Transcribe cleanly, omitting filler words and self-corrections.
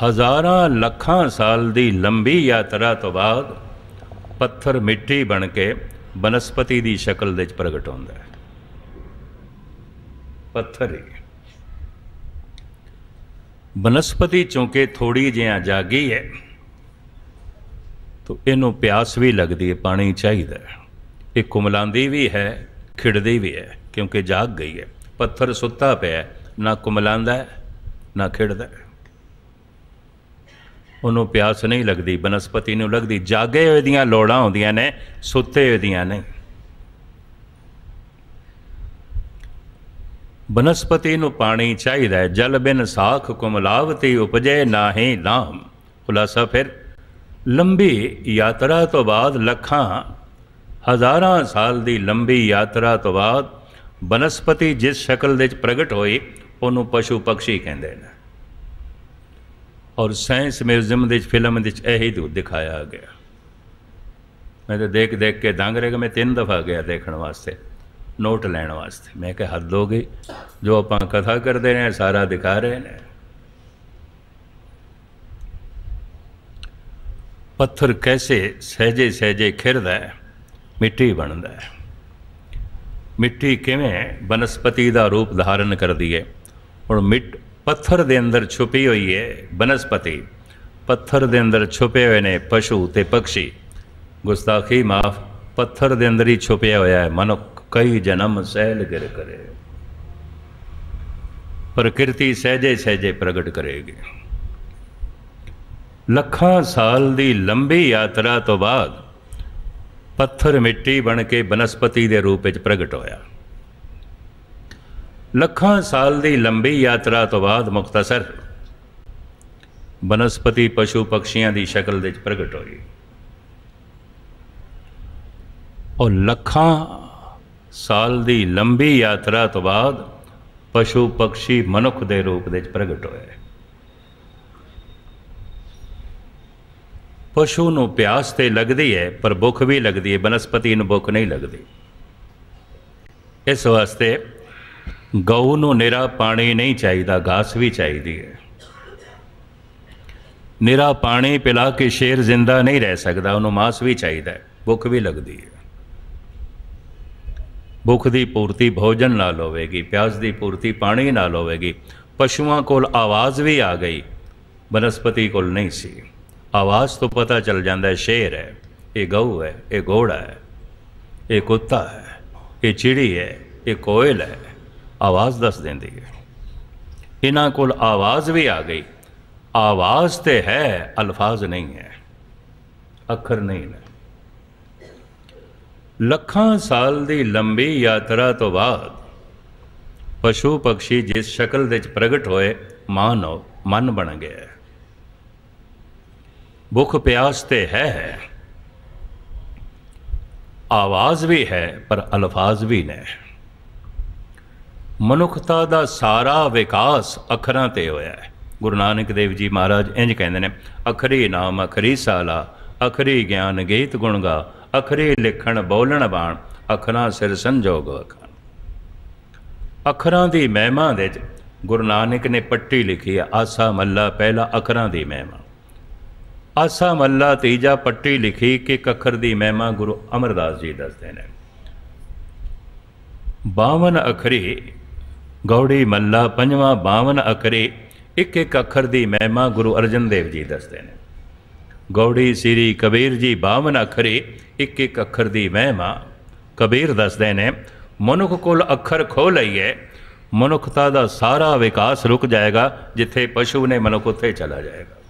हज़ारां लखां साल की लंबी यात्रा तो बाद पत्थर मिट्टी बन के बनस्पति की शक्ल दे प्रगट होंदा है। पत्थर ही बनस्पति चूंकि थोड़ी जिहा जागी है तो इनू प्यास भी लगती है, पानी चाहिए। ये कुमलांदी भी है, खिड़दी भी है, क्योंकि जाग गई है। पत्थर सुत्ता पिया, ना कुमलांदा है ना खिड़दा है। उन्होंने प्यास नहीं लगती, बनस्पति नूं लगती। जागे हुए दियां लोड़ां होंदियां ने, सुत्ते हुए दियां नहीं। बनस्पति नूं पानी चाहिए। जल बिन साख कुमलावती उपजे नाहीं नाम। खुलासा फिर, लंबी यात्रा तो बाद लखां हज़ारां साल की लंबी यात्रा तो बाद बनस्पति जिस शक्ल दे प्रगट होई उन्होंने पशु पक्षी कहते हैं। और साइंस म्यूजियम की फिल्म यही दिखाया गया। मैं तो देख देख के दंग रह गया। मैं 3 दफ़ा गया देखने वास्ते, नोट लैन वास्ते। मैं क्या हद हो गई, जो आप कथा करते रहे सारा दिखा रहे हैं। पत्थर कैसे सहजे सहजे खिरदा है, मिट्टी बनता है। मिट्टी किवें बनस्पति का रूप धारण करती है। और पत्थर दे अंदर छुपी हुई है बनस्पति, पत्थर दे अंदर छुपे हुए ने पशु ते पक्षी। गुस्ताखी माफ, पत्थर दे अंदर ही छुपया होया है मनुख। कई जन्म सहल गिर करे, प्रकृति सहजे सहजे प्रगट करेगी। लखां साल की लंबी यात्रा तो बाद पत्थर मिट्टी बन के बनस्पति के रूप में प्रगट होया। लखां साल की लंबी यात्रा तो बाद मुख्तसर बनस्पति पशु पक्षियों की शक्ल दे प्रगट हुई। और लखां साल की लंबी यात्रा तो बाद पशु पक्षी मनुख के रूप में प्रगट होए। पशु नूं प्यास तो लगती है पर भुख भी लगती है, बनस्पति नूं भुख नहीं लगती। इस वास्ते गऊ नूं निरा पानी नहीं चाहिए, घास भी चाहिए है। निरा पानी पिला के शेर जिंदा नहीं रह सकता, उन्होंने मांस भी चाहिए, भुख भी लगती है। भुख की पूर्ति भोजन नाल होवेगी, प्यास की पूर्ति पानी नाल होवेगी। पशुओं कोल आवाज़ भी आ गई, बनस्पति कोल नहीं सी। आवाज़ तो पता चल जाता है, शेर है, ये गऊ है, ये घोड़ा है, ये कुत्ता है, ये चिड़ी है, ये कोयल है। आवाज़ दस देंदी है। इन्हां कोल आवाज़ भी आ गई। आवाज़ तो है, अल्फाज नहीं है, अखर नहीं है। लखां साल की लंबी यात्रा तो बाद पशु पक्षी जिस शक्ल दे प्रगट होए मन बन गया। भुख प्यास तो है, आवाज़ भी है, पर अल्फाज भी ने। मनुखता का सारा विकास अखरां ते होया है। गुरु नानक देव जी महाराज इंज कहते हैं, अखरी नाम अखरी साला, अखरी ज्ञान गीत गुण गा, अखरी लिखण बोलण बाण, अखरां सिर संजोग अखान। अखरां दी महिमा दे गुरु नानक ने पट्टी लिखी है, आसा मल्ला पहला अखरां दी महिमा। आसा मल्ला तीजा पट्टी लिखी कि अखर दी महिमा गुरु अमरदास जी दसते हैं। 52 अखरी गौड़ी मल्ला पंजवा 52 अखरी, एक एक अखर दी महिमा गुरु अर्जन देव जी दसते हैं। गौड़ी श्री कबीर जी 52 अखरी, एक एक अखर दी महिमा कबीर दसते हैं। मनुख कोल अखर खो लईए, मनुखता का सारा विकास रुक जाएगा। जिथे पशु ने मनुख उत्थे चला जाएगा।